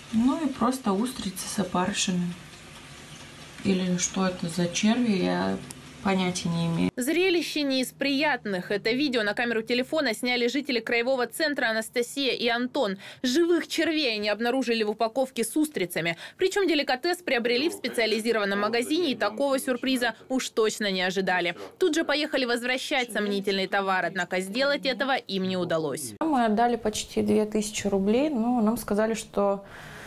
Ну и просто устрицы с опарышами. Или что это за черви, я понятия не имею. Зрелище не из приятных. Это видео на камеру телефона сняли жители краевого центра Анастасия и Антон. Живых червей они обнаружили в упаковке с устрицами. Причем деликатес приобрели в специализированном магазине и такого сюрприза уж точно не ожидали. Тут же поехали возвращать сомнительный товар, однако сделать этого им не удалось. Мы отдали почти 2000 рублей, но нам сказали, что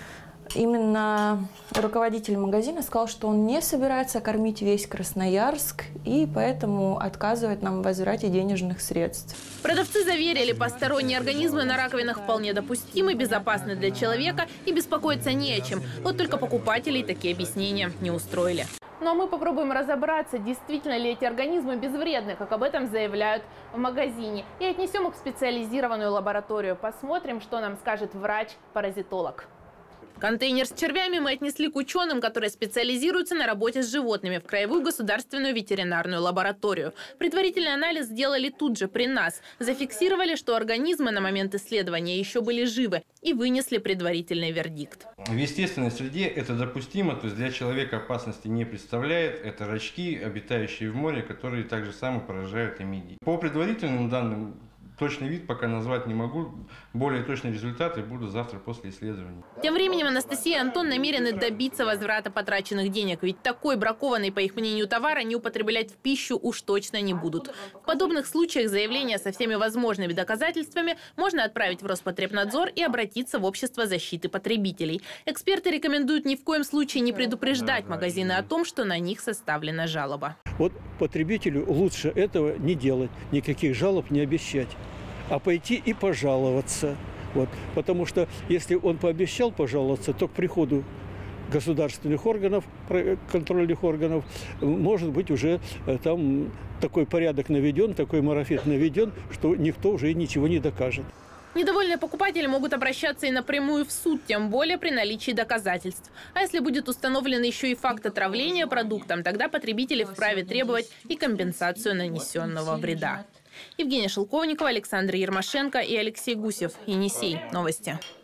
именно руководитель магазина сказал, что он не собирается кормить весь Красноярск и поэтому отказывает нам в возврате денежных средств. Продавцы заверили, посторонние организмы на раковинах вполне допустимы, безопасны для человека и беспокоиться не о чем. Вот только покупателей такие объяснения не устроили. Ну а мы попробуем разобраться, действительно ли эти организмы безвредны, как об этом заявляют в магазине. И отнесем их в специализированную лабораторию. Посмотрим, что нам скажет врач-паразитолог. Контейнер с червями мы отнесли к ученым, которые специализируются на работе с животными в Краевую государственную ветеринарную лабораторию. Предварительный анализ сделали тут же при нас. Зафиксировали, что организмы на момент исследования еще были живы и вынесли предварительный вердикт. В естественной среде это допустимо, то есть для человека опасности не представляет. Это рачки, обитающие в море, которые также само поражают и мидий. По предварительным данным, точный вид пока назвать не могу. Более точные результаты будут завтра после исследования. Тем временем Анастасия и Антон намерены добиться возврата потраченных денег. Ведь такой бракованный, по их мнению, товар они употреблять в пищу уж точно не будут. В подобных случаях заявление со всеми возможными доказательствами можно отправить в Роспотребнадзор и обратиться в Общество защиты потребителей. Эксперты рекомендуют ни в коем случае не предупреждать магазины о том, что на них составлена жалоба. Вот потребителю лучше этого не делать, никаких жалоб не обещать, а пойти и пожаловаться. Вот. Потому что если он пообещал пожаловаться, то к приходу государственных органов, контрольных органов, может быть уже там такой порядок наведен, такой марафет наведен, что никто уже ничего не докажет. Недовольные покупатели могут обращаться и напрямую в суд, тем более при наличии доказательств. А если будет установлен еще и факт отравления продуктом, тогда потребители вправе требовать и компенсацию нанесенного вреда. Евгения Шелковникова, Александр Ермашенко и Алексей Гусев. Енисей. Новости.